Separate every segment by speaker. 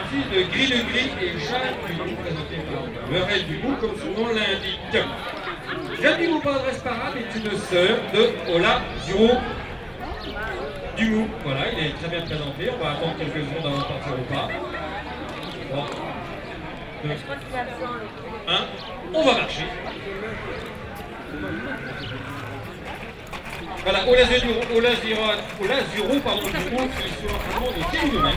Speaker 1: fils de Gris de Gris et Jeanne Dumont, présenté par Lorraine Dumont, comme son nom l'indique. Jeanne Dumont, par adresse parade, est une sœur de Ola Dumont. Voilà, il est très bien présenté. On va attendre quelques secondes avant de partir au pas. 3, 2, 1. On va marcher. Voilà, Ola Dumont, pardon, Dumont, qui est sur un moment de 10 km.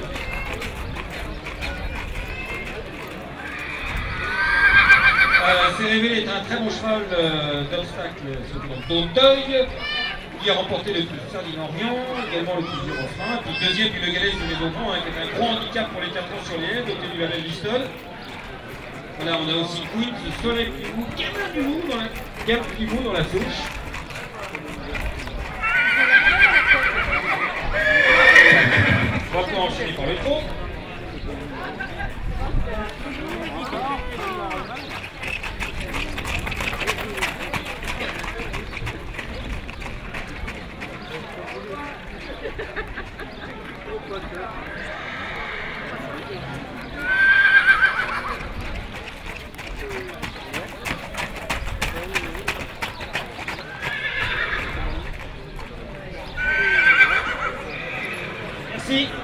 Speaker 1: C'est révélé est un très bon cheval d'obstacle sur le d'Auteuil. Il a remporté le Tour de Sardine-Orient, également le Tour du Refrain, puis deuxième du Le Gallès de Maison-Grand, qui est un gros handicap pour les 4 ans sur les haies, doté du label Listol. Voilà, on a aussi Queen, qui Soleil Pivot, Gamme Pivot dans la souche. On va pouvoir enchaîner par le trot. Merci.